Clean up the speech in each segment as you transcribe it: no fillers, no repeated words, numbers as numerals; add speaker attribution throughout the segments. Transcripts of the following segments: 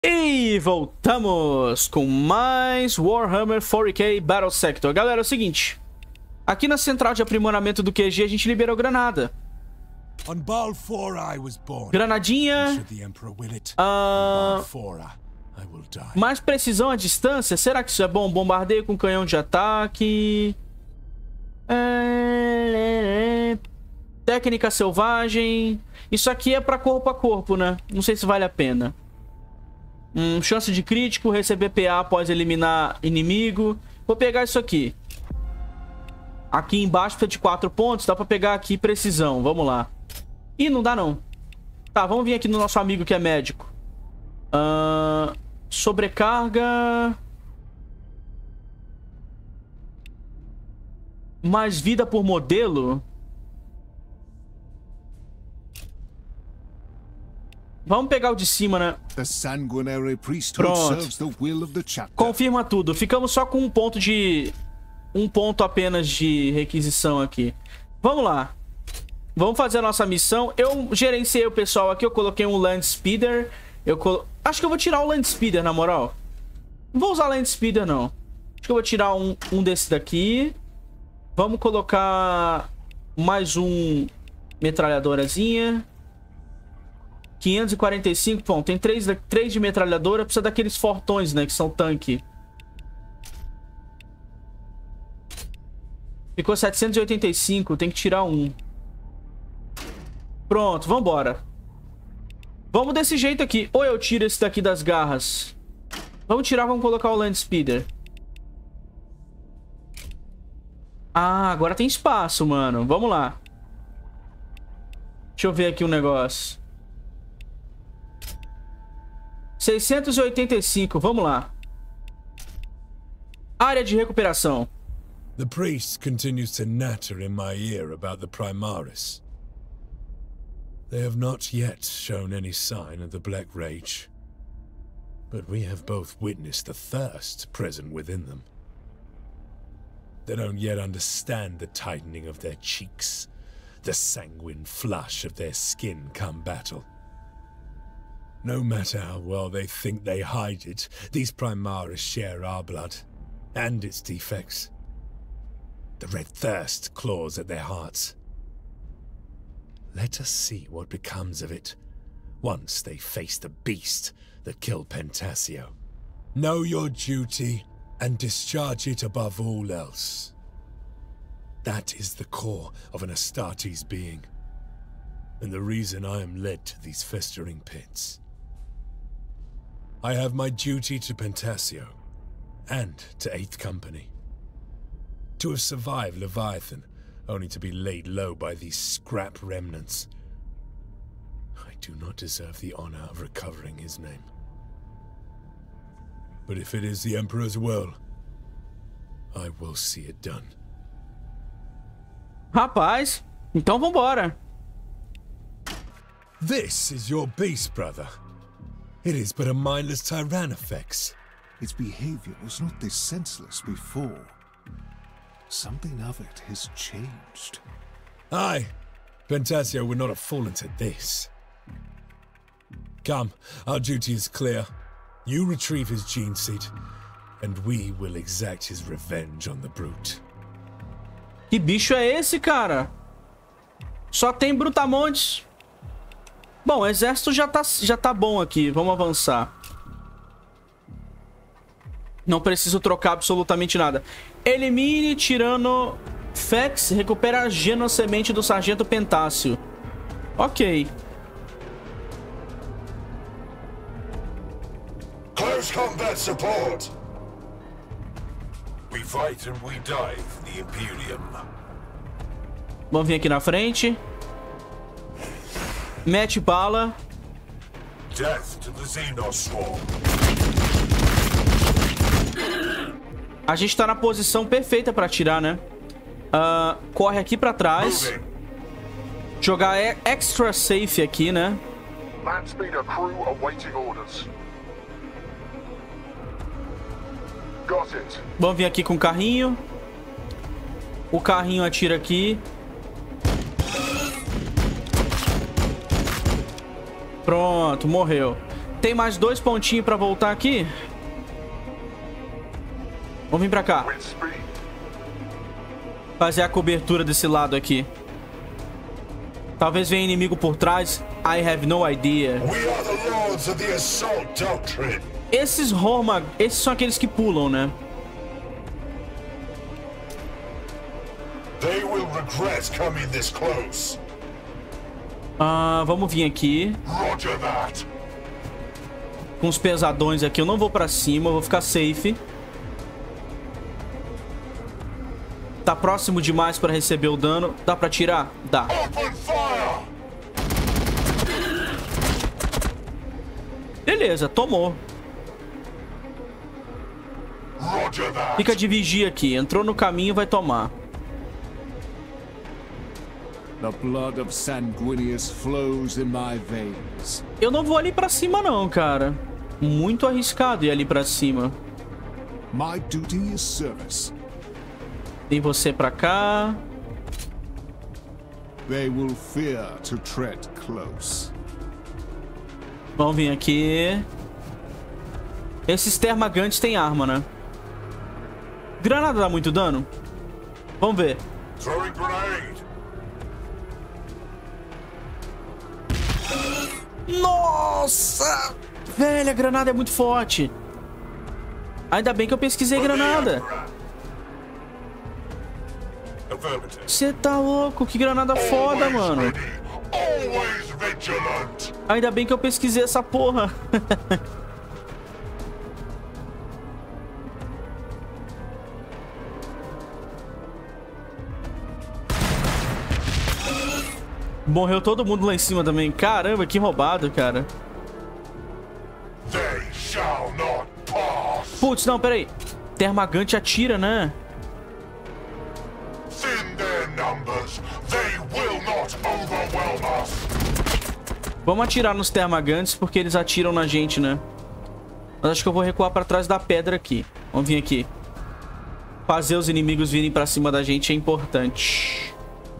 Speaker 1: E voltamos com mais Warhammer 40k Battle Sector. Galera, é o seguinte. Aqui na central de aprimoramento do QG a gente liberou granada. Granadinha. Mais precisão à distância. Será que isso é bom? Bombardeio com canhão de ataque. Técnica selvagem. Isso aqui é pra corpo a corpo, né? Não sei se vale a pena. Chance de crítico, receber PA após eliminar inimigo. Vou pegar isso aqui. Aqui embaixo precisa de 4 pontos. Dá pra pegar aqui precisão. Vamos lá. Ih, não dá não. Tá, vamos vir aqui no nosso amigo que é médico. Sobrecarga. Mais vida por modelo. Vamos pegar o de cima, né? Pronto. Confirma tudo. Ficamos só com um ponto de... Um ponto apenas de requisição aqui. Vamos lá. Vamos fazer a nossa missão. Eu gerenciei o pessoal aqui. Eu coloquei um Land Speeder. Acho que eu vou tirar o Land Speeder, na moral. Não vou usar Land Speeder, não. Acho que eu vou tirar um desse daqui. Vamos colocar mais um metralhadorazinha. 545, bom, tem 3 de metralhadora. Precisa daqueles fortões, né, que são tanque. Ficou 785, tem que tirar um. Pronto, vambora. Vamos desse jeito aqui. Ou eu tiro esse daqui das garras. Vamos tirar, vamos colocar o Land Speeder. Ah, agora tem espaço, mano. Vamos lá. Deixa eu ver aqui um negócio. 685, vamos lá. Área de recuperação.
Speaker 2: The priest continues to natter in my ear about the Primaris. They have not yet shown any sign of the Black Rage. But we have both witnessed the thirst present within them. They don't yet understand the tightening of their cheeks, the sanguine flush of their skin come battle. No matter how well they think they hide it, these Primaris share our blood, and its defects. The red thirst claws at their hearts. Let us see what becomes of it, once they face the beast that killed Pentasio. Know your duty, and discharge it above all else. That is the core of an Astartes being, and the reason I am led to these festering pits. I have my duty to Pentasio, and to 8th Company. To have survived Leviathan, only to be laid low by these scrap remnants. I do not deserve the honor of recovering his name. But if it is the Emperor's will, I will see it done.
Speaker 1: Rapaz, então vambora.
Speaker 2: This is your beast, brother. It is but a mindless Tyrannofex.
Speaker 3: Its behavior was not this senseless before. Something of it has changed.
Speaker 2: Aye, Pentasio would not have fallen to this. Come, our duty is clear. You retrieve his gene seed, and we will exact his revenge on the brute.
Speaker 1: Que bicho é esse, cara? Só tem brutamontes. Bom, o exército já tá bom aqui. Vamos avançar. Não preciso trocar absolutamente nada. Elimine tirano Fex. Recupera a genosemente do sargento Pentácio. Ok.
Speaker 4: Close combat support. We fight and we die for the Imperium.
Speaker 1: Vamos vir aqui na frente. Mete bala.
Speaker 4: Death to the Xenos Swarm.
Speaker 1: A gente tá na posição perfeita pra atirar, né? Corre aqui pra trás. Jogar extra safe aqui, né?
Speaker 4: Land Speeder crew awaiting orders. Got it.
Speaker 1: Vamos vir aqui com o carrinho. O carrinho atira aqui. Pronto, morreu. Tem mais 2 pontinhos pra voltar aqui. Vamos vir pra cá. Fazer a cobertura desse lado aqui. Talvez venha inimigo por trás. I have no idea. Esses Horma... Esses são aqueles que pulam, né? Vamos vir aqui. Com os pesadões aqui. Eu não vou pra cima. Eu vou ficar safe. Tá próximo demais pra receber o dano. Dá pra tirar? Dá. Beleza, tomou. Fica de vigia aqui. Entrou no caminho, vai tomar.
Speaker 3: The blood of Sanguinius flows in my veins.
Speaker 1: Eu não vou ali pra cima não, cara. Muito arriscado ir ali pra cima.
Speaker 3: My duty is service.
Speaker 1: Tem você pra cá.
Speaker 3: They will fear to tread close.
Speaker 1: Vamos vir aqui. Esses termagantes têm arma, né? Granada dá muito dano? Vamos ver. Nossa! Velho, a granada é muito forte. Ainda bem que eu pesquisei granada. Você tá louco? Que granada foda, mano. Ainda bem que eu pesquisei essa porra. Morreu todo mundo lá em cima também. Caramba, que roubado, cara. Putz, não, peraí. Termagante atira, né? Vamos atirar nos termagantes porque eles atiram na gente, né? Mas acho que eu vou recuar pra trás da pedra aqui. Vamos vir aqui. Fazer os inimigos virem pra cima da gente é importante.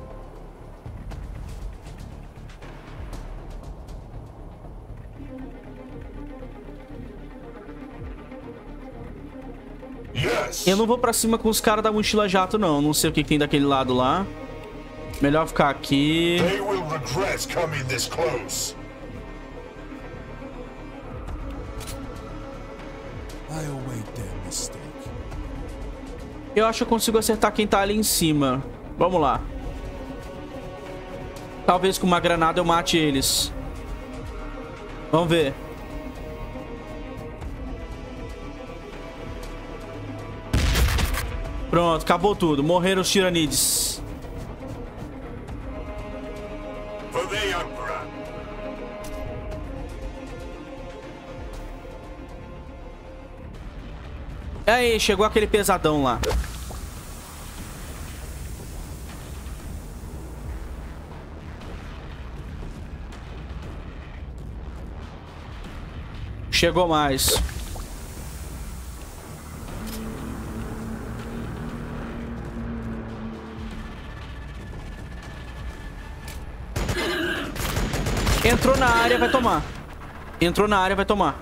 Speaker 1: Eu não vou pra cima com os caras da mochila jato, não. Não sei o que tem daquele lado lá. Melhor ficar aqui. Eu acho que eu consigo acertar quem tá ali em cima. Vamos lá. Talvez com uma granada eu mate eles. Vamos ver. Pronto, acabou tudo. Morreram os tiranides. Aí, chegou aquele pesadão lá. Chegou mais. Entrou na área, vai tomar. Entrou na área, vai tomar.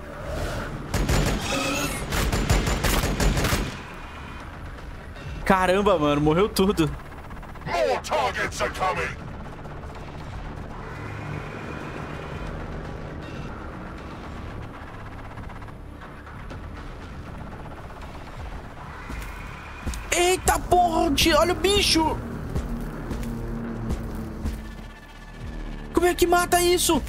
Speaker 1: Caramba, mano, morreu tudo. More targets are coming. Eita porra, olha o bicho. Como é que mata isso?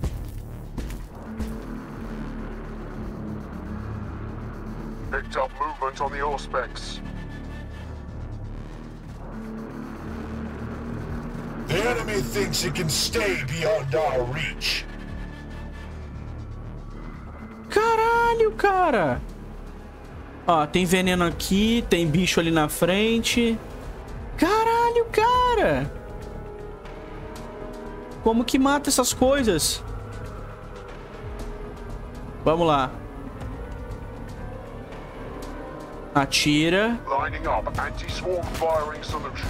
Speaker 4: Picked up movement on the Auspex. The enemy thinks it can stay beyond our reach.
Speaker 1: Caralho, cara. Ó, tem veneno aqui, tem bicho ali na frente. Caralho, cara. Como que mata essas coisas? Vamos lá. Atira.
Speaker 4: Lining up anti-swarm firing solution.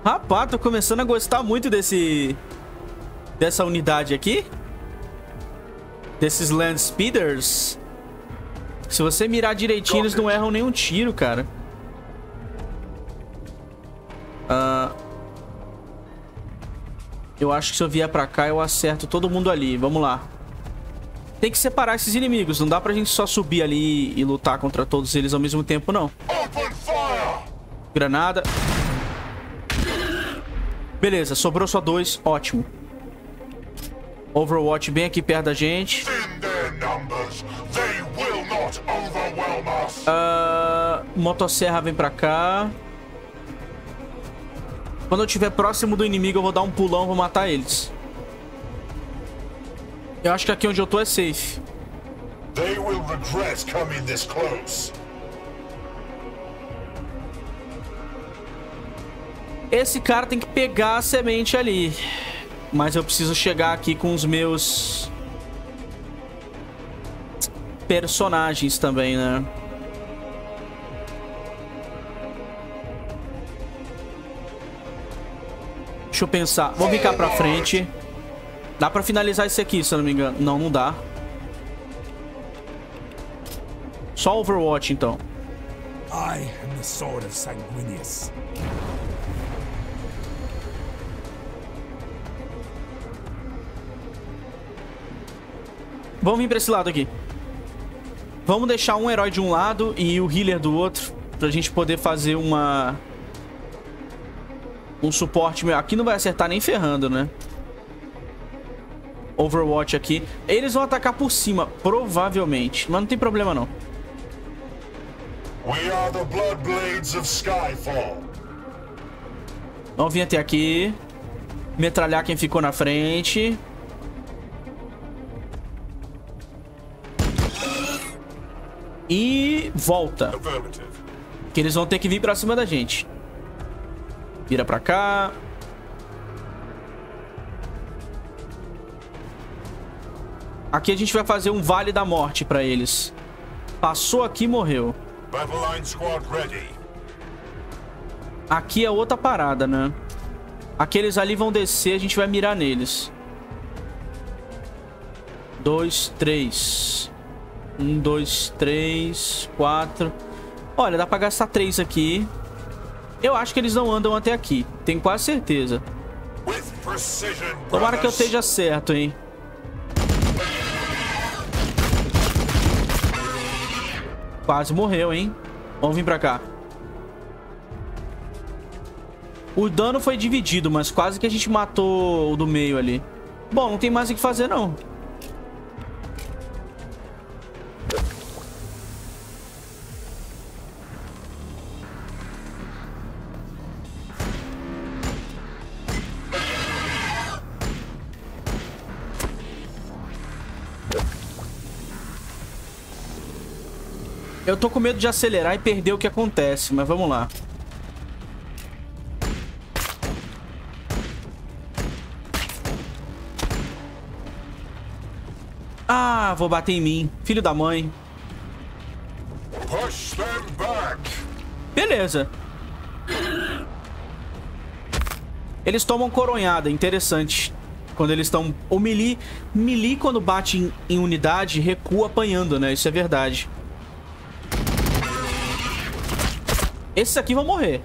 Speaker 1: Rapaz, tô começando a gostar muito dessa unidade aqui. Desses Land Speeders. Se você mirar direitinho, eles não erram nenhum tiro, cara. Eu acho que se eu vier pra cá, eu acerto todo mundo ali. Vamos lá. Tem que separar esses inimigos. Não dá pra gente só subir ali e lutar contra todos eles ao mesmo tempo, não. Granada. Beleza, sobrou só 2. Ótimo. Overwatch bem aqui perto da gente. Motosserra vem pra cá. Quando eu estiver próximo do inimigo, eu vou dar um pulão, vou matar eles. Eu acho que aqui onde eu tô é safe.
Speaker 4: They will regret coming this close.
Speaker 1: Esse cara tem que pegar a semente ali. Mas eu preciso chegar aqui com os meus personagens também, né? Deixa eu pensar. Vou ficar pra frente. Dá pra finalizar esse aqui, se eu não me engano. Não, não dá. Só Overwatch, então.
Speaker 5: I am the sword of Sanguinius.
Speaker 1: Vamos vir pra esse lado aqui. Vamos deixar um herói de um lado e o healer do outro. Pra gente poder fazer um suporte meu. Aqui não vai acertar nem ferrando, né? Overwatch aqui. Eles vão atacar por cima, provavelmente. Mas não tem problema, não.
Speaker 4: We are the Bloodblades of Skyfall.
Speaker 1: Vamos vir até aqui. Metralhar quem ficou na frente. E volta. Que eles vão ter que vir pra cima da gente. Vira pra cá. Aqui a gente vai fazer um vale da morte pra eles. Passou aqui, morreu. Aqui é outra parada, né? Aqueles ali vão descer, a gente vai mirar neles. 2, 3. 1, 2, 3, 4. Olha, dá pra gastar 3 aqui. Eu acho que eles não andam até aqui. Tenho quase certeza. Tomara que eu esteja certo, hein? Quase morreu, hein? Vamos vir pra cá. O dano foi dividido, mas quase que a gente matou o do meio ali. Bom, não tem mais o que fazer, não. Eu tô com medo de acelerar e perder o que acontece, mas vamos lá. Ah, vou bater em mim. Filho da mãe.
Speaker 4: Push them back.
Speaker 1: Beleza. Eles tomam coronhada, interessante. Quando eles estão... O melee quando bate em unidade, recua apanhando, né? Isso é verdade. Esses aqui vão morrer.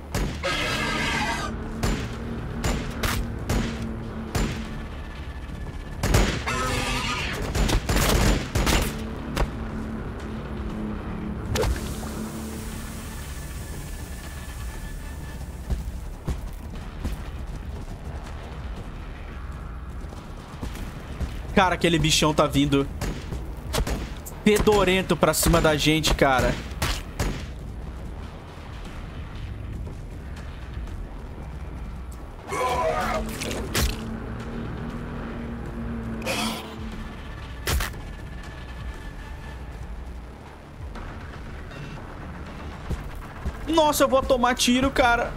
Speaker 1: Cara, aquele bichão tá vindo fedorento pra cima da gente, cara. Nossa, eu vou tomar tiro, cara.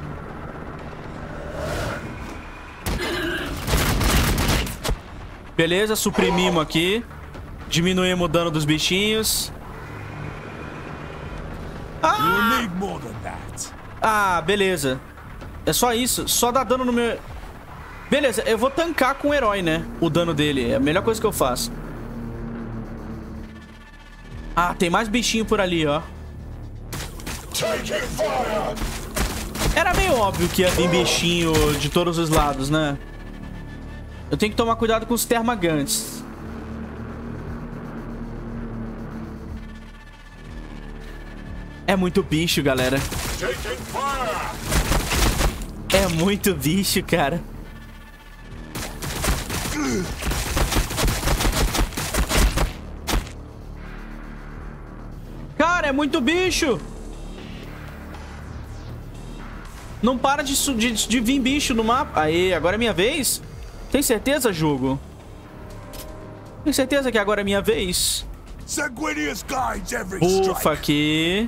Speaker 1: Beleza, suprimimos aqui. Diminuímos o dano dos bichinhos. Ah, beleza. É só isso. Só dá dano no meu... Beleza, eu vou tancar com o herói, né? O dano dele. É a melhor coisa que eu faço. Ah, tem mais bichinho por ali, ó. Era meio óbvio que ia vir bichinho de todos os lados, né? Eu tenho que tomar cuidado com os termagantes. É muito bicho, galera. É muito bicho, cara. Cara, é muito bicho. Não para de vir bicho no mapa. Aê, agora é minha vez? Tem certeza, jogo? Tem certeza que agora é minha vez? Ufa, aqui.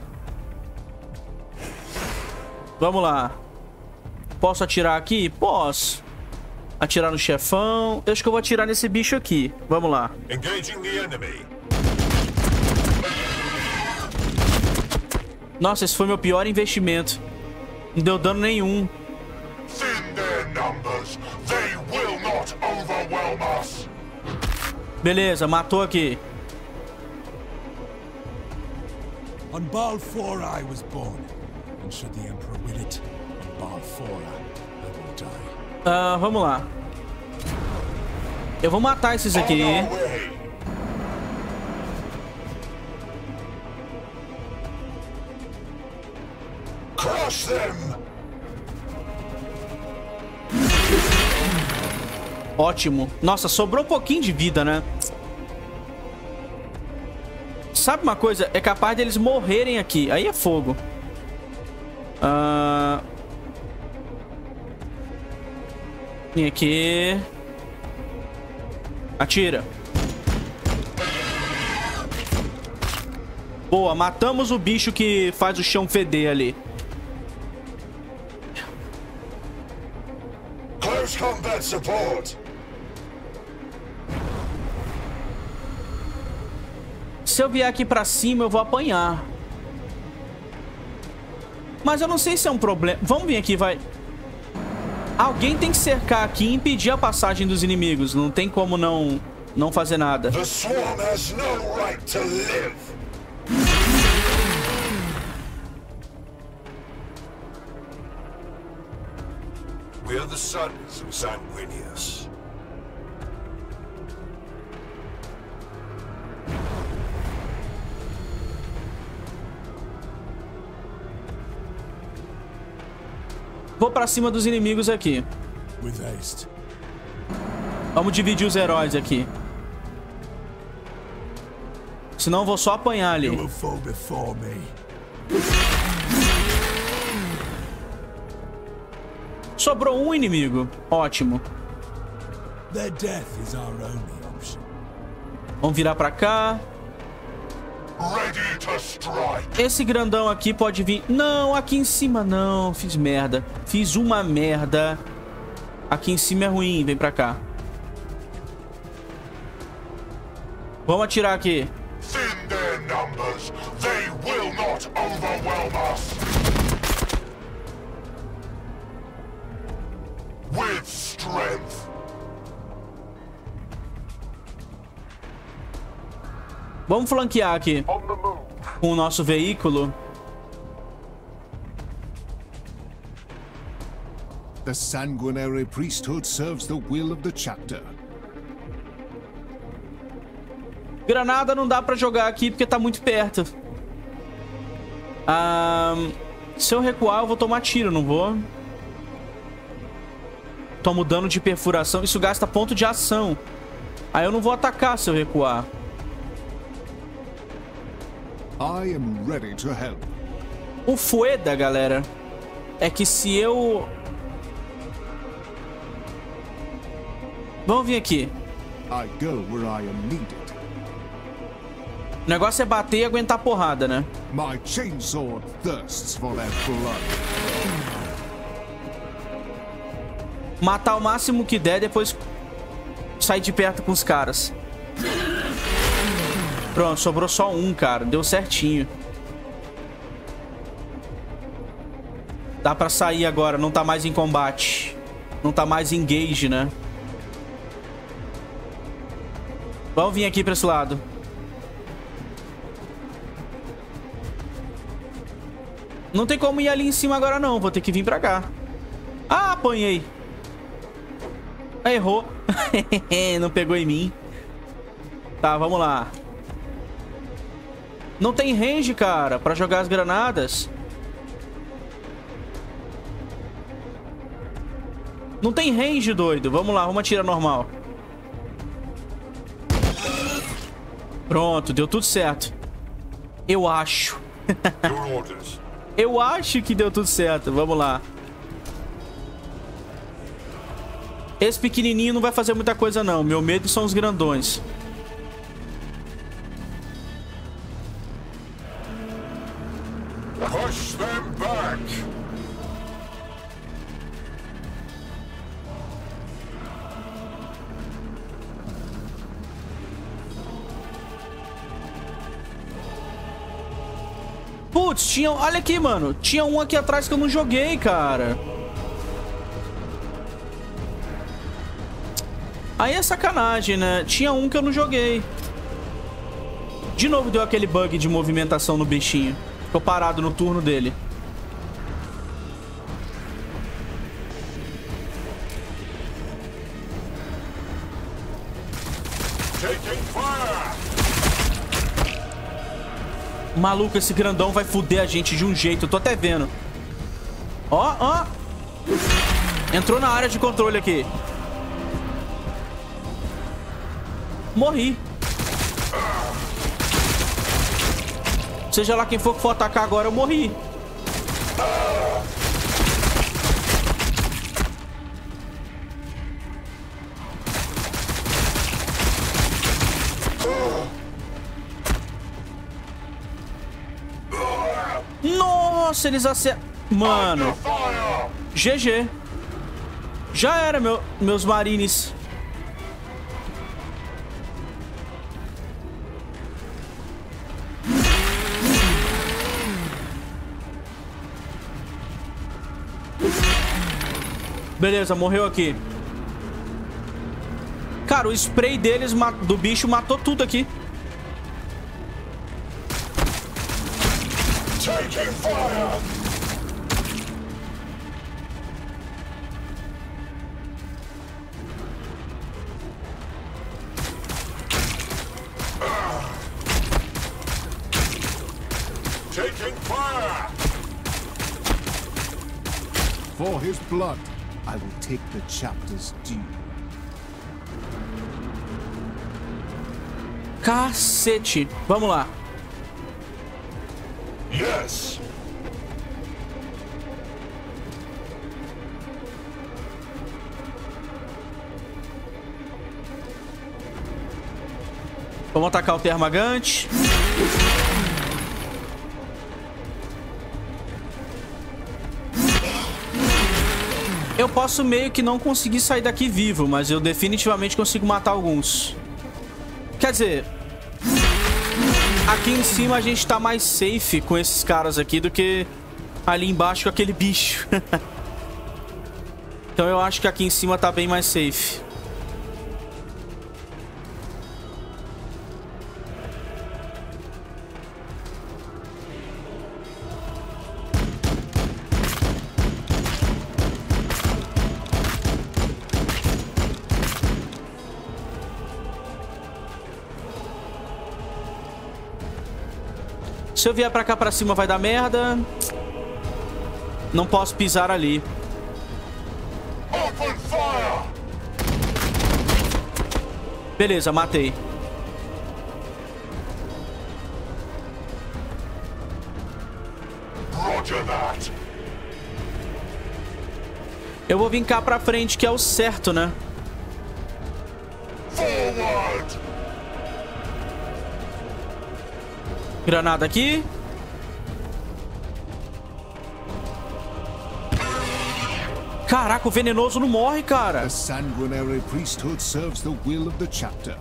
Speaker 1: Vamos lá. Posso atirar aqui? Posso. Atirar no chefão. Eu acho que eu vou atirar nesse bicho aqui. Vamos lá. Nossa, esse foi meu pior investimento. Não deu dano nenhum. Beleza, matou aqui.
Speaker 5: On Balfora I was born, and should the Emperor will it, on Balfora I will die.
Speaker 1: Vamos lá. Eu vou matar esses aqui.
Speaker 4: Crush them.
Speaker 1: Ótimo. Nossa, sobrou um pouquinho de vida, né? Sabe uma coisa? É capaz deles morrerem aqui. Aí é fogo. Vem aqui. Atira. Boa, matamos o bicho que faz o chão feder ali.
Speaker 4: Close combat support.
Speaker 1: Se eu vier aqui pra cima, eu vou apanhar. Mas eu não sei se é um problema. Vamos vir aqui, vai. Alguém tem que cercar aqui e impedir a passagem dos inimigos. Não tem como não fazer nada.
Speaker 4: The swarm has no right to live. We are the sons of Sanguinius.
Speaker 1: Vou pra cima dos inimigos aqui. Vamos dividir os heróis aqui. Senão eu vou só apanhar ali. Sobrou um inimigo. Ótimo. Vamos virar pra cá. Esse grandão aqui pode vir. Não, aqui em cima não. Fiz merda. Fiz uma merda. Aqui em cima é ruim. Vem pra cá. Vamos atirar aqui. Vamos flanquear aqui com o nosso veículo.
Speaker 3: The sanguinary priesthood serves the will of the chapter.
Speaker 1: Granada não dá pra jogar aqui porque tá muito perto. Se eu recuar, eu vou tomar tiro, não vou? Tomo dano de perfuração. Isso gasta ponto de ação. Aí eu não vou atacar se eu recuar.
Speaker 3: I am ready to help.
Speaker 1: O fueda, galera, é que se eu... Vamos vir aqui.
Speaker 3: I go where I am needed.
Speaker 1: O negócio é bater e aguentar porrada, né?
Speaker 3: My chainsword thirsts for that blood.
Speaker 1: Matar o máximo que der, depois sair de perto com os caras. Pronto, sobrou só um, cara. Deu certinho. Dá pra sair agora, não tá mais em combate. Não tá mais engage, né? Vamos vir aqui pra esse lado. Não tem como ir ali em cima agora não, vou ter que vir pra cá. Ah, apanhei. Errou. Não pegou em mim. Tá, vamos lá. Não tem range, cara, pra jogar as granadas. Não tem range, doido. Vamos lá, vamos atirar normal. Pronto, deu tudo certo. Eu acho. Eu acho que deu tudo certo. Vamos lá. Esse pequenininho não vai fazer muita coisa, não. Meu medo são os grandões.
Speaker 4: Push them back.
Speaker 1: Putz, tinha... Olha aqui, mano. Tinha um aqui atrás que eu não joguei, cara. Aí é sacanagem, né? Tinha um que eu não joguei. De novo deu aquele bug de movimentação no bichinho. Ficou parado no turno dele. Maluco, esse grandão vai foder a gente de um jeito. Eu tô até vendo. Ó, ó. Entrou na área de controle aqui. Morri. Seja lá quem for que for atacar agora, eu morri. Nossa, eles acertam. Mano. GG. Já era, meus marines. Beleza, morreu aqui. Cara, o spray deles, do bicho, matou tudo aqui.
Speaker 4: Taking fire. Taking fire.
Speaker 3: For his blood, I will take the chapter's due.
Speaker 1: Cacete. Vamos lá.
Speaker 4: Yes.
Speaker 1: Vamos atacar o Termagante. Eu posso meio que não conseguir sair daqui vivo, mas eu definitivamente consigo matar alguns. Quer dizer, aqui em cima a gente tá mais safe com esses caras aqui do que ali embaixo com aquele bicho. Então eu acho que aqui em cima tá bem mais safe. Se eu vier pra cá pra cima vai dar merda. Não posso pisar ali. Beleza, matei. Eu vou vir cá pra frente, que é o certo, né? Granada aqui. Caraca, o venenoso não morre, cara.
Speaker 3: The sanguinary priesthood serves the will of the chapter.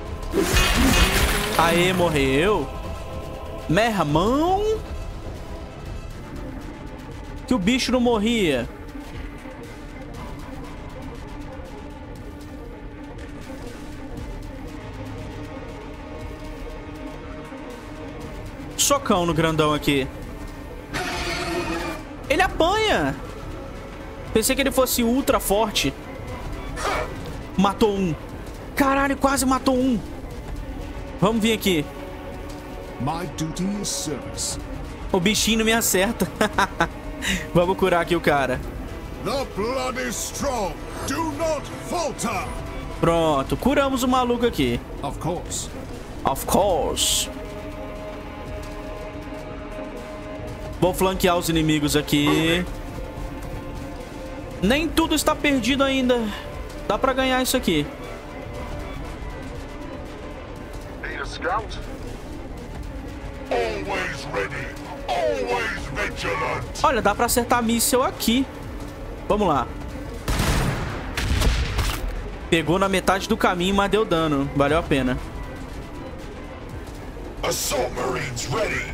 Speaker 1: Aê, morreu. Meu irmão. Que o bicho não morria. Socão no grandão aqui. Ele apanha. Pensei que ele fosse ultra forte. Matou um. Caralho, quase matou um. Vamos vir aqui.
Speaker 3: My duty is service.
Speaker 1: O bichinho não me acerta. Vamos curar aqui o cara.
Speaker 3: The blood is strong. Do not falter.
Speaker 1: Pronto, curamos o maluco aqui.
Speaker 3: Of course.
Speaker 1: Of course. Vou flanquear os inimigos aqui. Nem tudo está perdido ainda. Dá pra ganhar isso aqui.
Speaker 4: Need a scout? Always ready. Always vigilant.
Speaker 1: Olha, dá pra acertar míssil aqui. Vamos lá. Pegou na metade do caminho, mas deu dano. Valeu a pena.
Speaker 4: Assault Marines ready.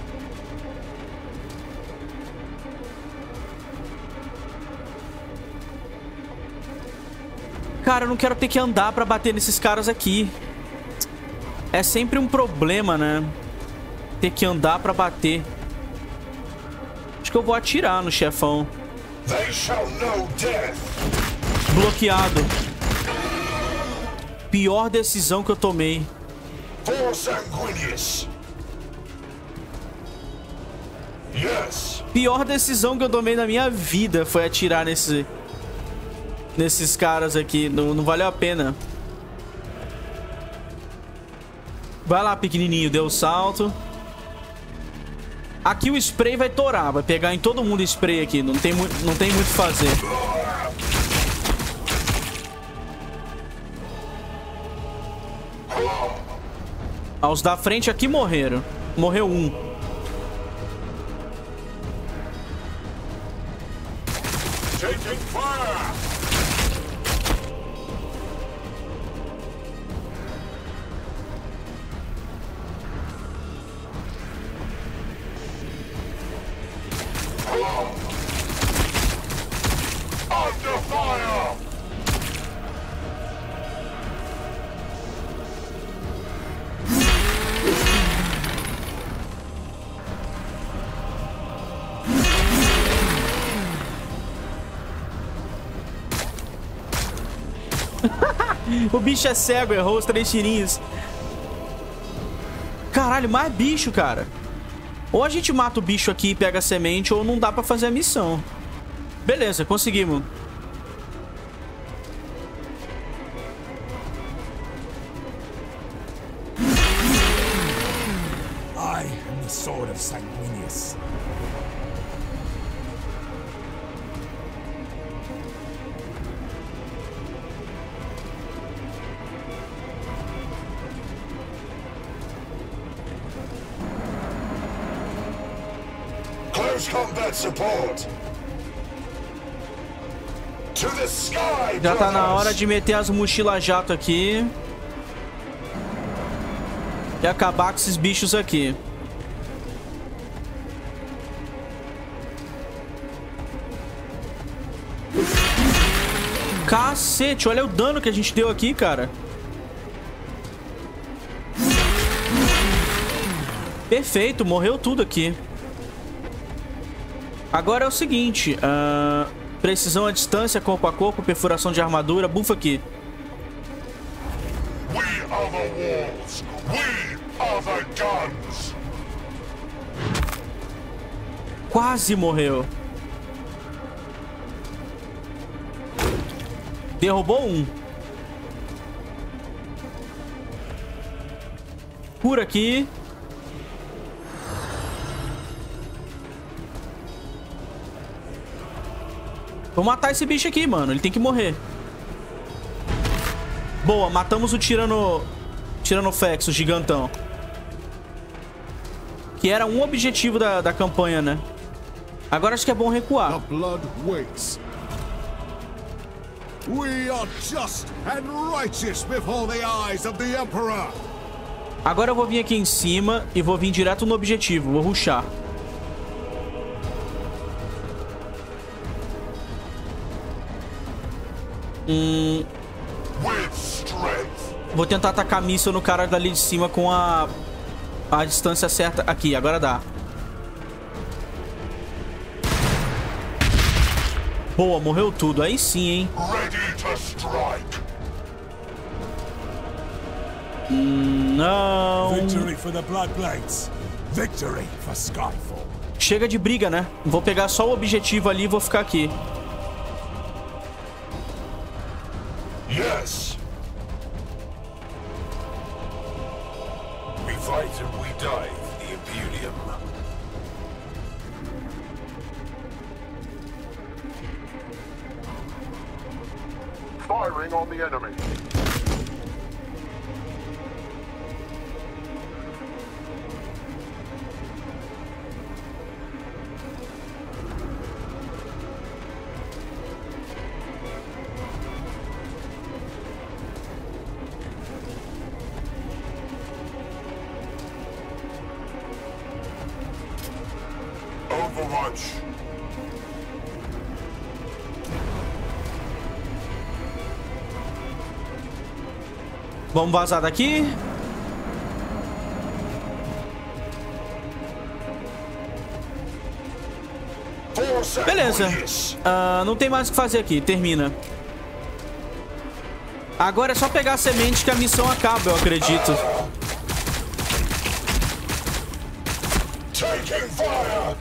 Speaker 1: Cara, eu não quero ter que andar pra bater nesses caras aqui. É sempre um problema, né? Ter que andar pra bater. Acho que eu vou atirar no chefão.
Speaker 4: They shall know death.
Speaker 1: Bloqueado. Pior decisão que eu tomei.
Speaker 4: For Sanguinius. Yes.
Speaker 1: Pior decisão que eu tomei na minha vida foi atirar nesses caras aqui. Não valeu a pena. Vai lá, pequenininho. Deu o salto. Aqui o spray vai torar. Vai pegar em todo mundo spray aqui. Não tem muito o que fazer. Ah, os da frente aqui morreram. Morreu um.
Speaker 4: Taking fire. Under fire.
Speaker 1: O bicho é cego, errou os 3 tirinhos. Caralho, mais bicho, cara. Ou a gente mata o bicho aqui e pega a semente, ou não dá pra fazer a missão. Beleza, conseguimos.
Speaker 5: I am the sword of Sanguinius.
Speaker 4: Close combat support. To the sky.
Speaker 1: Já tá na
Speaker 4: brothers.
Speaker 1: hora de meter as mochilas jato aqui. E acabar com esses bichos aqui. Cacete, olha o dano que a gente deu aqui, cara. Perfeito, morreu tudo aqui. Agora é o seguinte, precisão à distância, corpo a corpo, perfuração de armadura, bufa aqui.
Speaker 4: We are the walls. We are the guns.
Speaker 1: Quase morreu. Derrubou um. Cura aqui. Vou matar esse bicho aqui, mano. Ele tem que morrer. Boa, matamos o Tiranofex, o gigantão. Que era um objetivo da campanha, né? Agora acho que é bom recuar.
Speaker 3: The blood waits. We are just and righteous before the eyes of the Emperor.
Speaker 1: Agora eu vou vir aqui em cima e vou vir direto no objetivo. Vou rushar. Vou tentar atacar míssil no cara dali de cima com a distância certa. Aqui, agora dá. Boa, morreu tudo. Aí sim, hein? Não.
Speaker 5: Victory for the Bloodblades. Victory for Skyfall.
Speaker 1: Chega de briga, né? Vou pegar só o objetivo ali e vou ficar aqui.
Speaker 4: Yes. We fight and we die for the Imperium. Firing on the enemy. Overwatch.
Speaker 1: Vamos vazar daqui. Beleza. Não tem mais o que fazer aqui. Termina. Agora é só pegar a semente que a missão acaba, eu acredito.
Speaker 4: Taking fire.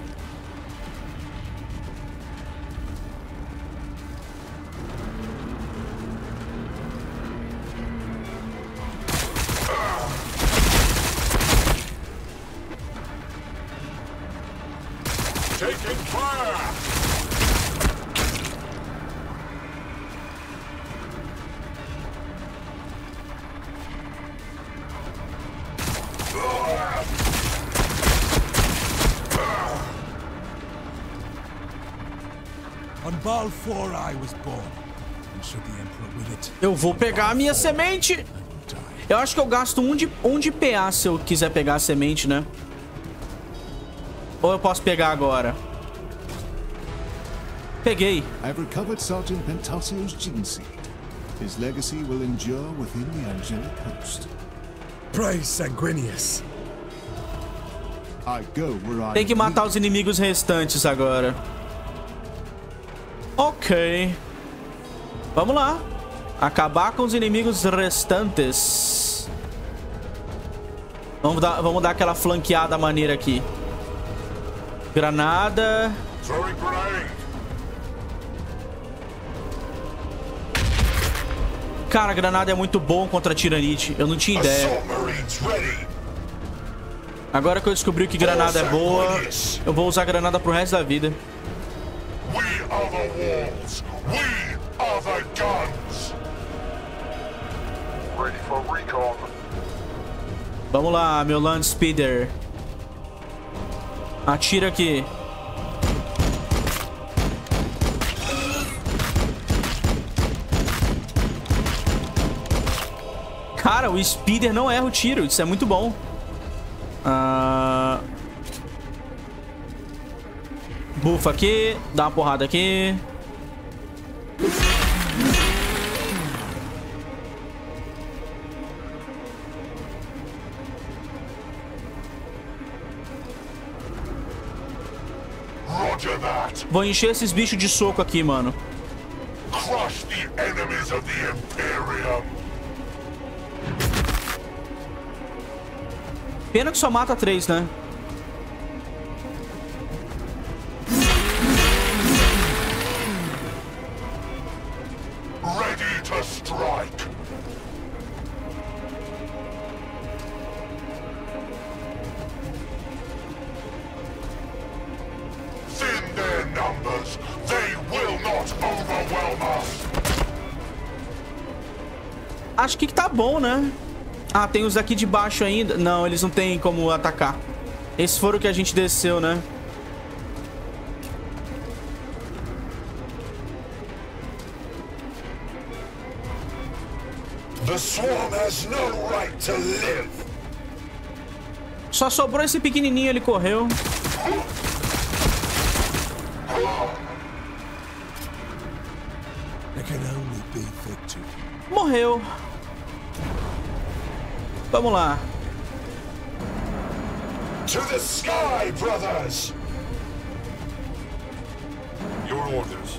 Speaker 4: Taking fire!
Speaker 5: On Baal 4 I was born, and should the Emperor will it.
Speaker 1: Eu vou pegar a minha semente. Eu acho que eu gasto um de PA se eu quiser pegar a semente, né? Ou eu posso pegar agora? Peguei.
Speaker 3: I've recovered Sergeant Pentasio's gene seed. His legacy will endure within the angelic host.
Speaker 5: Praise Sanguinius.
Speaker 3: I go where I
Speaker 1: Tem que matar os inimigos restantes agora. Ok. Vamos lá. Acabar com os inimigos restantes. Vamos dar aquela flanqueada maneira aqui. Granada. Cara, a granada é muito bom contra a Tiranite. Eu não tinha ideia. Agora que eu descobri que granada é boa, eu vou usar a granada pro resto da vida. Vamos lá, meu Land Speeder. Atira aqui. Cara, o Speeder não erra o tiro. Isso é muito bom. Bufa aqui. Dá uma porrada aqui. Vou encher esses bichos de soco aqui, mano. Crush the enemies of the Imperium. Pena que só mata 3, né? Ready to strike. Thin their numbers. They will not overwhelm us. Acho que tá bom, né? Ah, tem os aqui de baixo ainda. Não, eles não tem como atacar. Esses foram o que a gente desceu, né? The swarm has no right to live. Só sobrou esse pequenininho, ele correu. Morreu. Vamos lá.
Speaker 4: To the sky, brothers! Your orders.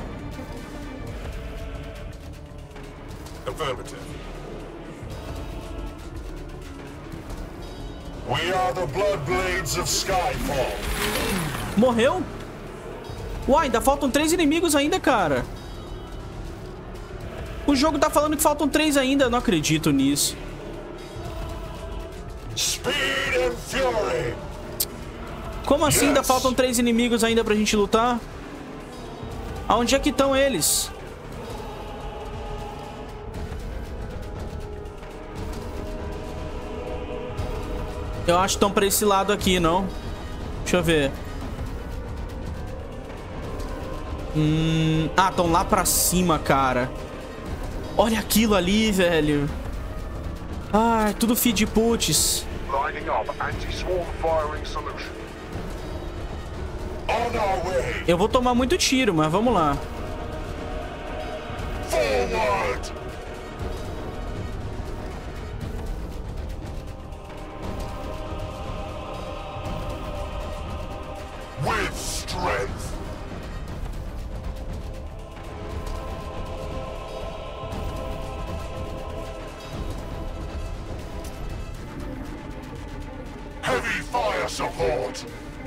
Speaker 4: Affirmative. We are the Bloodblades of Skyfall.
Speaker 1: Morreu? Uai, ainda faltam 3 inimigos ainda, cara. O jogo tá falando que faltam 3 ainda. Não acredito nisso.
Speaker 4: Speed and fury.
Speaker 1: Como assim ainda faltam 3 inimigos ainda pra gente lutar? Aonde é que estão eles? Eu acho que estão pra esse lado aqui, não? Deixa eu ver. Ah, estão lá pra cima, cara. Olha aquilo ali, velho. Ai, tudo feed puts. Eu vou tomar muito tiro, mas vamos lá.
Speaker 4: Forward. With strength. Heavy fire support.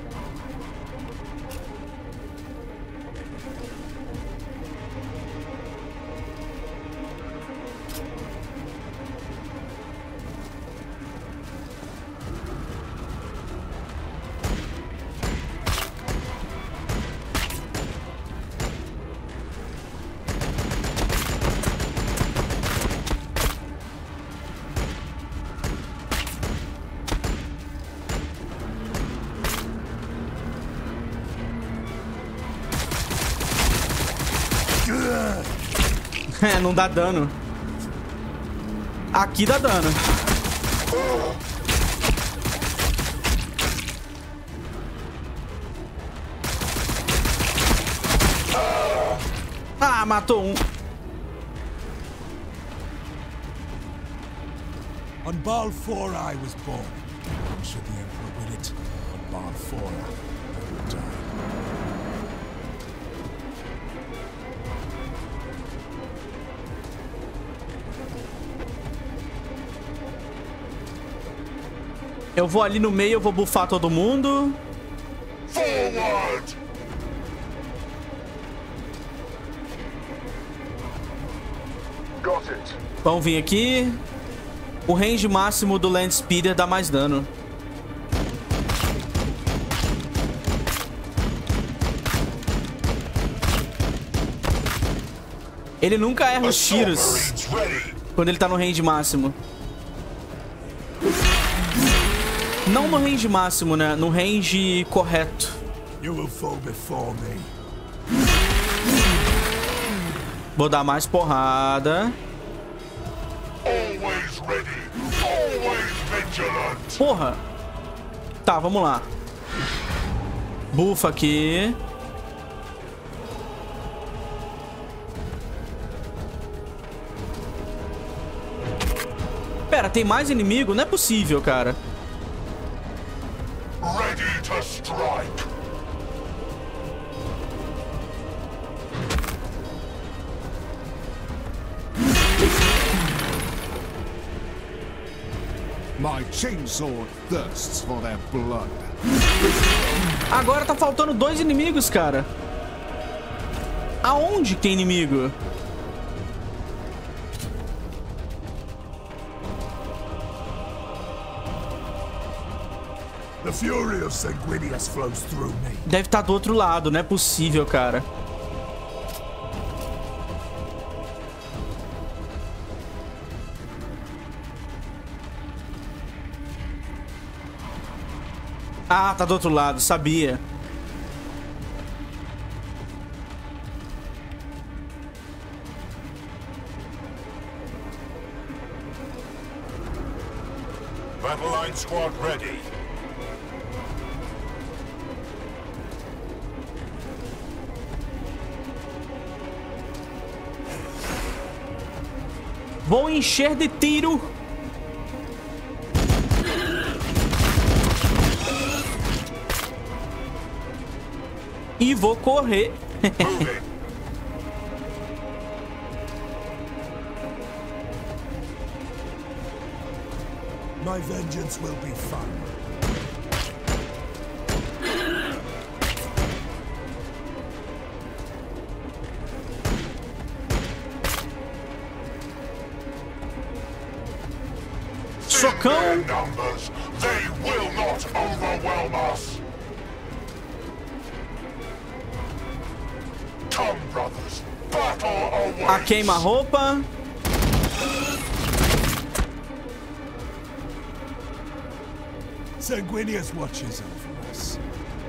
Speaker 1: É, não dá dano. Aqui dá dano. Ah, matou um.
Speaker 5: On Baal 4 I was born, and should the Emperor will it, on Baal 4 I will die.
Speaker 1: Eu vou ali no meio, eu vou buffar todo mundo.
Speaker 4: Forward. Got it.
Speaker 1: Vamos vir aqui. O range máximo do Land Speeder dá mais dano. Ele nunca erra os tiros quando ele tá no range máximo. Não no range máximo, né? No range correto. Vou dar mais porrada. Porra. Tá, vamos lá. Bufa aqui. Pera, tem mais inimigo? Não é possível, cara.
Speaker 4: Ready to strike.
Speaker 3: My chainsaw thirsts for their blood.
Speaker 1: Agora tá faltando 2 inimigos, cara. Aonde tem inimigo?
Speaker 5: The fury of Sanguinius flows through me.
Speaker 1: Deve estar do outro lado, não é possível, cara. Ah, tá do outro lado, sabia.
Speaker 4: Battle line squad ready.
Speaker 1: Vou encher de tiro. E vou correr.
Speaker 5: My vengeance will be fun.
Speaker 1: Socão.
Speaker 4: Numbers, they will not overwhelm us. Come, brothers, battle awaits.
Speaker 1: A queima-roupa.
Speaker 5: Sanguinius watches over us.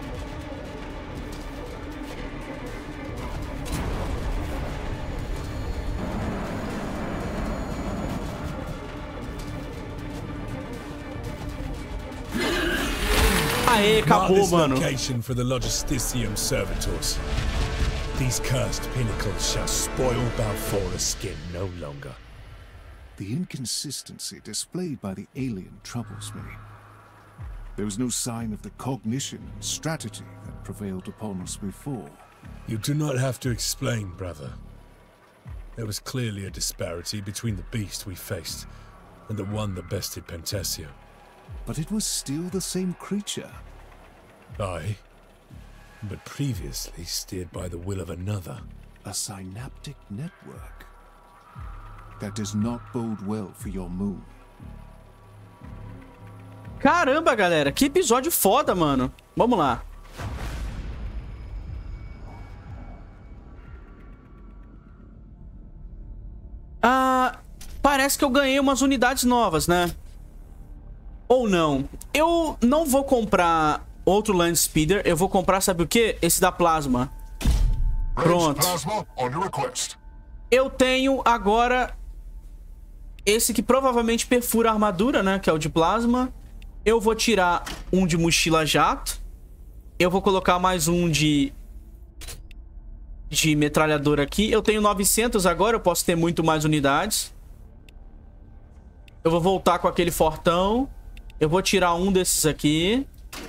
Speaker 1: Aê, acabou, mano.
Speaker 2: Location for the Logisticium servitors. These cursed pinnacles shall spoil Balfora's skin no longer.
Speaker 3: The inconsistency displayed by the alien troubles me. There was no sign of the cognition and strategy that prevailed upon us before.
Speaker 2: You do not have to explain, brother. There was clearly a disparity between the beast we faced and the one that bested Pentessia.
Speaker 3: But it was still the same creature.
Speaker 2: Aye, but previously steered by the will of another.
Speaker 3: A synaptic network. That does not bode well for your moon.
Speaker 1: Caramba, galera, que episódio foda, mano. Vamos lá. Parece que eu ganhei umas unidades novas, né? Ou não. Eu não vou comprar outro Land Speeder. Eu vou comprar, sabe o quê? Esse da Plasma. Pronto. Eu tenho agora esse que provavelmente perfura a armadura, né? Que é o de Plasma. Eu vou tirar um de mochila jato. Eu vou colocar mais um de metralhadora aqui. Eu tenho 900 agora, eu posso ter muito mais unidades. Eu vou voltar com aquele fortão. Eu vou tirar um desses aqui.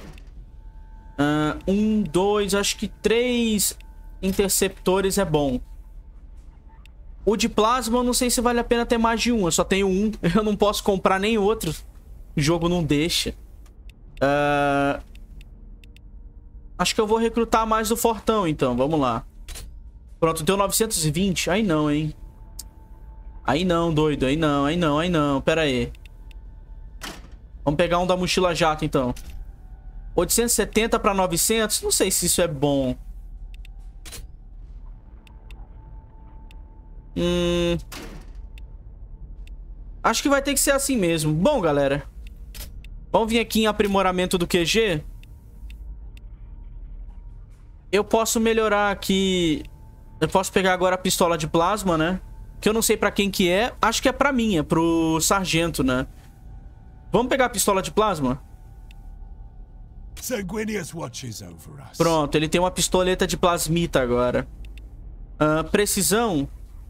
Speaker 1: 1, 2, acho que 3 interceptores é bom. O de plasma eu não sei se vale a pena ter mais de um. Eu só tenho um. Eu não posso comprar nem outro. O jogo não deixa. Acho que eu vou recrutar mais do fortão, então. Vamos lá. Pronto, deu 920. Aí não, hein. Aí não, doido. Aí não, aí não, aí não. Pera aí. Vamos pegar um da mochila jato, então. 870 para 900. Não sei se isso é bom. Acho que vai ter que ser assim mesmo. Bom, galera. Vamos vir aqui em aprimoramento do QG. Eu posso melhorar aqui. Eu posso pegar agora a pistola de plasma, né? Que eu não sei pra quem que é. Acho que é pra mim, é pro sargento, né? Vamos pegar a pistola de plasma?
Speaker 5: Sanguinius watches over us.
Speaker 1: Pronto, ele tem uma pistoleta de plasmita agora. Precisão.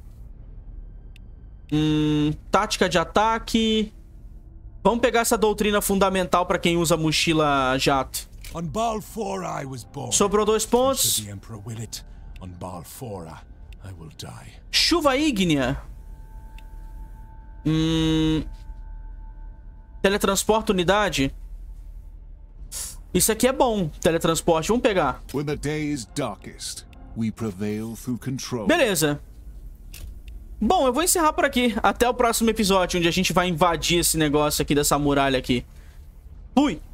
Speaker 1: Tática de ataque. Vamos pegar essa doutrina fundamental pra quem usa mochila jato. Sobrou 2 pontos. Chuva ígnea. Teletransporta unidade. Isso aqui é bom, teletransporte. Vamos pegar. Beleza. Bom, eu vou encerrar por aqui. Até o próximo episódio, onde a gente vai invadir esse negócio aqui dessa muralha aqui. Fui!